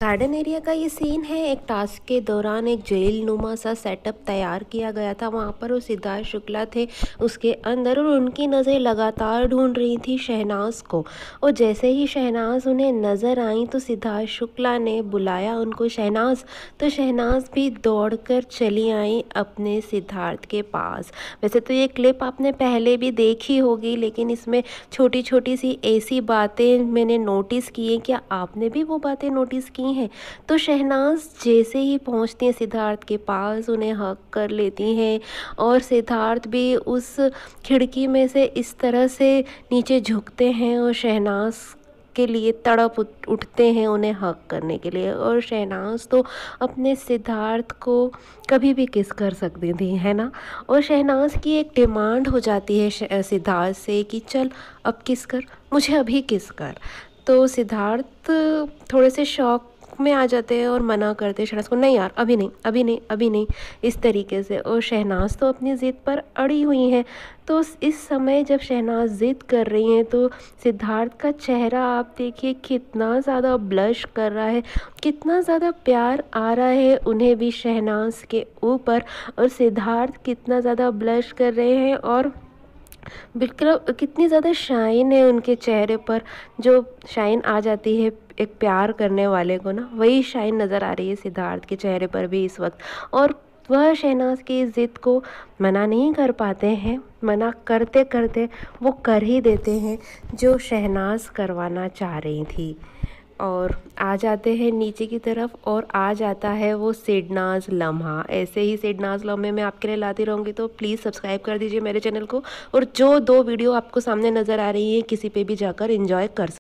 Garden area का ये scene है। एक टास्क के दौरान एक जेल नुमा सा सेटअप तैयार किया गया था। वहाँ पर वो सिद्धार्थ शुक्ला थे उसके अंदर, और उनकी नज़र लगातार ढूंढ रही थी शहनाज को। और जैसे ही शहनाज उन्हें नज़र आई तो सिद्धार्थ शुक्ला ने बुलाया उनको, शहनाज। तो शहनाज भी दौड़कर चली आई अपने सिद्धार्थ के पास। वैसे तो ये क्लिप आपने पहले भी देखी होगी, लेकिन इसमें छोटी छोटी सी ऐसी बातें मैंने नोटिस की हैं। क्या आपने भी वो बातें नोटिस की हैं? तो शहनाज जैसे ही पहुंचती हैं सिद्धार्थ के पास, उन्हें हक कर लेती हैं, और सिद्धार्थ भी उस खिड़की में से इस तरह से नीचे झुकते हैं और शहनाज के लिए तड़प उठते हैं उन्हें हक करने के लिए। और शहनाज तो अपने सिद्धार्थ को कभी भी किस कर सकती थी, है ना। और शहनाज की एक डिमांड हो जाती है सिद्धार्थ से कि चल अब किस कर, मुझे अभी किस कर। तो सिद्धार्थ थोड़े से शौक में आ जाते हैं और मना करते हैं शहनाज को, नहीं यार अभी नहीं, अभी नहीं, अभी नहीं, इस तरीके से। और शहनाज तो अपनी ज़िद पर अड़ी हुई हैं। तो इस समय जब शहनाज ज़िद कर रही हैं तो सिद्धार्थ का चेहरा आप देखिए कितना ज़्यादा ब्लश कर रहा है, कितना ज़्यादा प्यार आ रहा है उन्हें भी शहनाज के ऊपर, और सिद्धार्थ कितना ज़्यादा ब्लश कर रहे हैं, और बिल्कुल कितनी ज़्यादा शाइन है उनके चेहरे पर। जो शाइन आ जाती है एक प्यार करने वाले को ना, वही शाइन नज़र आ रही है सिद्धार्थ के चेहरे पर भी इस वक्त। और वह शहनाज की ज़िद को मना नहीं कर पाते हैं, मना करते करते वो कर ही देते हैं जो शहनाज करवाना चाह रही थी। और आ जाते हैं नीचे की तरफ, और आ जाता है वो सिडनाज़ लम्हा। ऐसे ही सिडनाज़ लम्हे मैं आपके लिए लाती रहूँगी, तो प्लीज़ सब्सक्राइब कर दीजिए मेरे चैनल को। और जो 2 वीडियो आपको सामने नज़र आ रही है किसी पे भी जाकर एंजॉय कर